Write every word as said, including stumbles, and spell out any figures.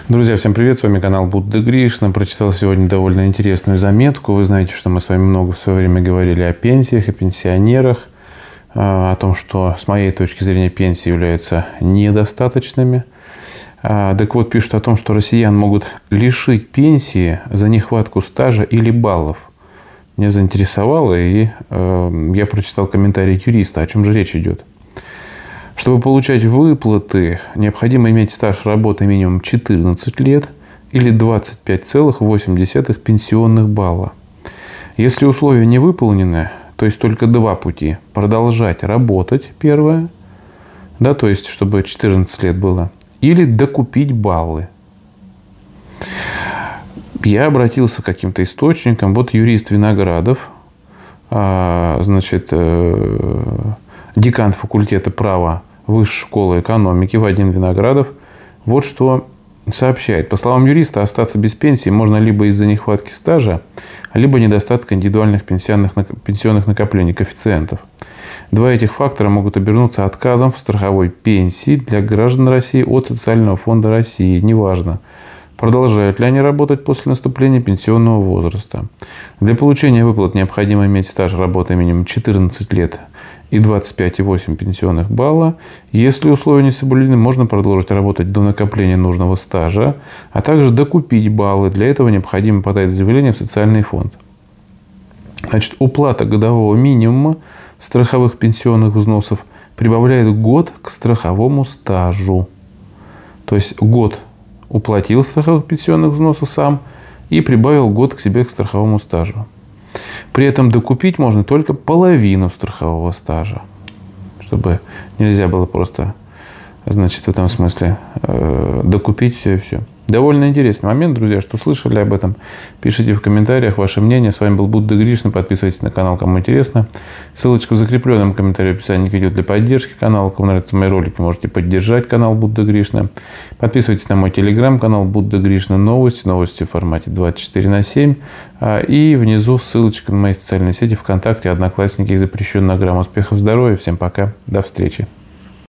Друзья, всем привет! С вами канал Будда Гришна. Прочитал сегодня довольно интересную заметку. Вы знаете, что мы с вами много в свое время говорили о пенсиях и пенсионерах, о том, что с моей точки зрения пенсии являются недостаточными. Так вот, пишут о том, что россиян могут лишить пенсии за нехватку стажа или баллов. Меня заинтересовало, и я прочитал комментарий юриста, о чем же речь идет. Чтобы получать выплаты, необходимо иметь стаж работы минимум четырнадцать лет или двадцать пять целых восемь десятых пенсионных балла. Если условия не выполнены, то есть только два пути. Продолжать работать, первое, да, то есть чтобы четырнадцать лет было, или докупить баллы. Я обратился к каким-то источникам. Вот юрист Виноградов, значит, декан факультета права Высшей школы экономики Вадим Виноградов, вот что сообщает. По словам юриста, остаться без пенсии можно либо из-за нехватки стажа, либо недостатка индивидуальных пенсионных, пенсионных накоплений, коэффициентов. Два этих фактора могут обернуться отказом в страховой пенсии для граждан России от Социального фонда России. Неважно, продолжают ли они работать после наступления пенсионного возраста. Для получения выплат необходимо иметь стаж работы минимум четырнадцать лет и двадцать пять целых восемь десятых пенсионных балла. Если условия не соблюдены, можно продолжить работать до накопления нужного стажа, а также докупить баллы. Для этого необходимо подать заявление в социальный фонд. Значит, уплата годового минимума страховых пенсионных взносов прибавляет год к страховому стажу. То есть год уплатил страховых пенсионных взносов сам и прибавил год к себе к страховому стажу. При этом докупить можно только половину страхового стажа, чтобы нельзя было просто, значит, в этом смысле э, докупить все и все. Довольно интересный момент, друзья, что слышали об этом. Пишите в комментариях ваше мнение. С вами был Будда Гришна. Подписывайтесь на канал, кому интересно. Ссылочка в закрепленном комментарии в описании к видео для поддержки канала. Кому нравятся мои ролики, можете поддержать канал Будда Гришна. Подписывайтесь на мой телеграм-канал Будда Гришна. Новости. Новости в формате двадцать четыре на семь. И внизу ссылочка на мои социальные сети ВКонтакте, Одноклассники и Запрещенная грамма. Успехов, здоровья. Всем пока. До встречи.